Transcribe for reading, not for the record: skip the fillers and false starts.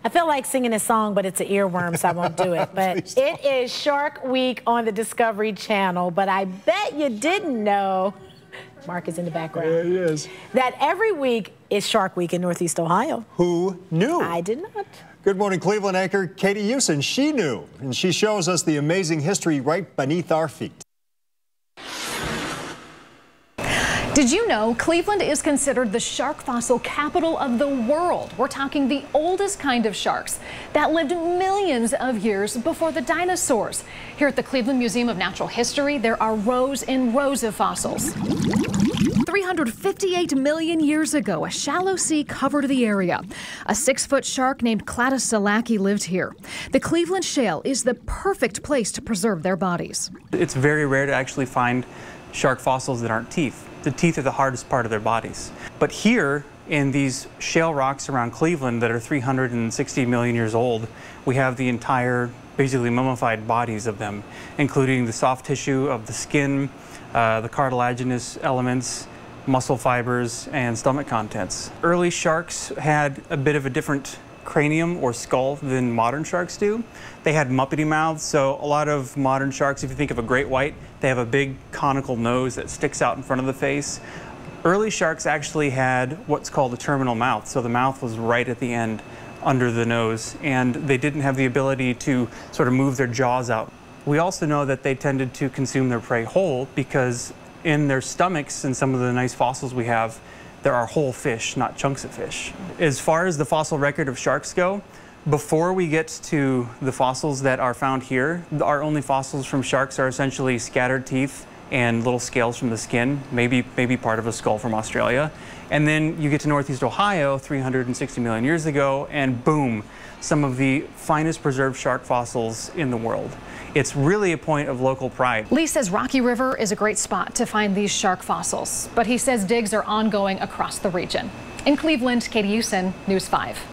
I feel like singing a song, but it's an earworm, so I won't do it. But it is Shark Week on the Discovery Channel. But I bet you didn't know, Mark is in the background. Yeah, he is. That every week is Shark Week in Northeast Ohio. Who knew? I did not. Good morning, Cleveland anchor Katie Houston. She knew, and she shows us the amazing history right beneath our feet. Did you know Cleveland is considered the shark fossil capital of the world? We're talking the oldest kind of sharks that lived millions of years before the dinosaurs. Here at the Cleveland Museum of Natural History, there are rows and rows of fossils. 358 million years ago, a shallow sea covered the area. A 6-foot shark named Cladosalaki lived here. The Cleveland Shale is the perfect place to preserve their bodies. It's very rare to actually find shark fossils that aren't teeth. The teeth are the hardest part of their bodies. But here in these shale rocks around Cleveland that are 360 million years old, we have the entire, basically mummified bodies of them, including the soft tissue of the skin, the cartilaginous elements, muscle fibers, and stomach contents. Early sharks had a bit of a different cranium or skull than modern sharks do. They had muppety mouths, so a lot of modern sharks, if you think of a great white, they have a big conical nose that sticks out in front of the face. Early sharks actually had what's called a terminal mouth, so the mouth was right at the end under the nose, and they didn't have the ability to sort of move their jaws out. We also know that they tended to consume their prey whole because in their stomachs and some of the nice fossils we have, there are whole fish, not chunks of fish. As far as the fossil record of sharks go, before we get to the fossils that are found here, our only fossils from sharks are essentially scattered teeth and little scales from the skin, maybe part of a skull from Australia. And then you get to Northeast Ohio 360 million years ago, and boom, some of the finest preserved shark fossils in the world. It's really a point of local pride. Lee says Rocky River is a great spot to find these shark fossils, but he says digs are ongoing across the region. In Cleveland, Katie Houston, News 5.